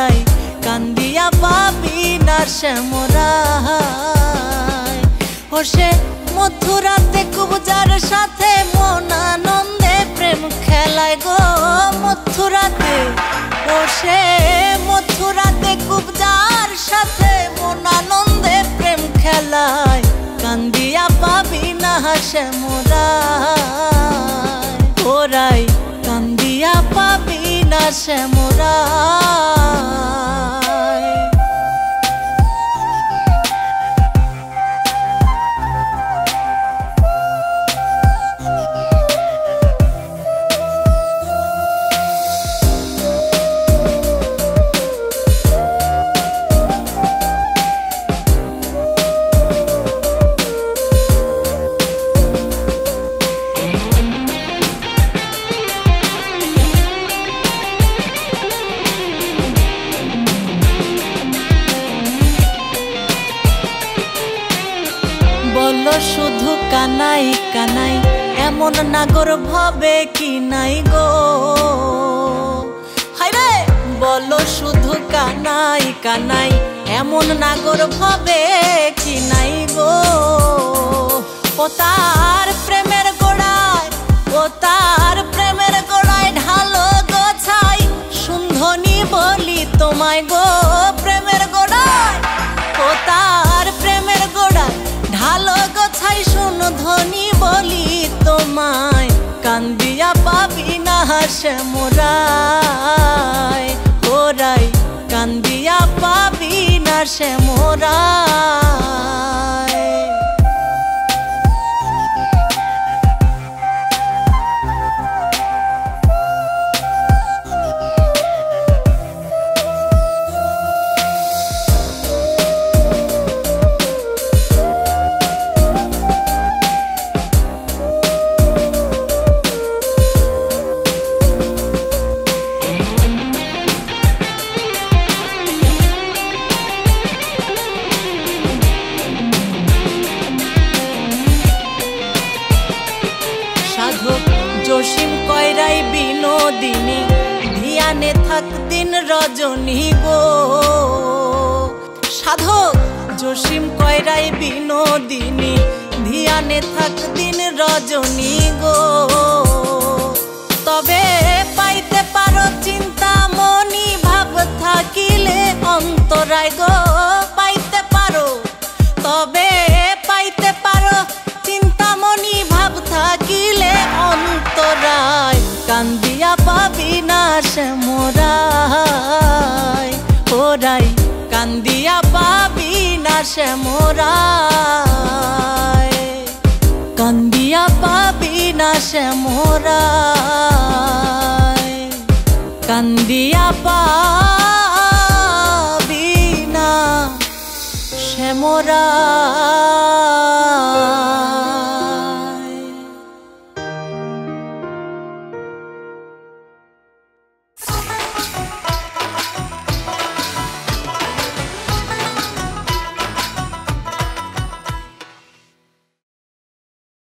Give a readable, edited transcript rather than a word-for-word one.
ওরাই কান্দিয়া পাবি না শ্যামরাই। ও সে মথুরাতে কুবজার সাথে মন আনন্দে প্রেম খেলায় গো মথুরাতে। ও সে মথুরাতে কুবজার সাথে মন আনন্দে প্রেম খেলায় কান্দিয়া পাবি না শ্যামরাই। ওরাই কান্দিয়া পাবি না শ্যামরাই। বলো শুধু কানাই কানাই এমন নাগর ভাবে কি নাই গো। হায়রে বলো শুধু কানাই কানাই এমন নাগর ভাবে কি নাই গো। ও তার প্রেমের গোড়ায় ও তার প্রেমের গোড়ায় ঢালো গোছাই সুন্ধনি বলি তোমায় গো প্রেমের গোড়ায়। ও তার প্রেমের গোড়ায় ঢালো গোছাই সুন্ধনি বলি তোমায় কান্দিয়া পাবি না শ্যামরাই। ওরাই কান্দিয়া পাবি না শ্যামরাই। সাধক জসিম কয়রাই বিনোদিনী ধিয়ানে থাক দিন রজনী গো। সাধক জসিম কয়রাই বিনোদিনী ধিয়ানে থাক দিন রজনী গো। তবে পাইতে পারো চিন্তামণি ভাব থাকিলে অন্তরায় গো পাইতে পারো। তবে পাইতে পারো চিন্তামণি ভাব থাকিলে অন্তরায় কান্দিয়া পাবি না শ্যামরাই। ওরাই কান্দিয়া পাবি না শ্যামরাই। কান্দিয়া পাবি না শ্যামরাই। কান্দিয়া পাবি না শ্যামরাই।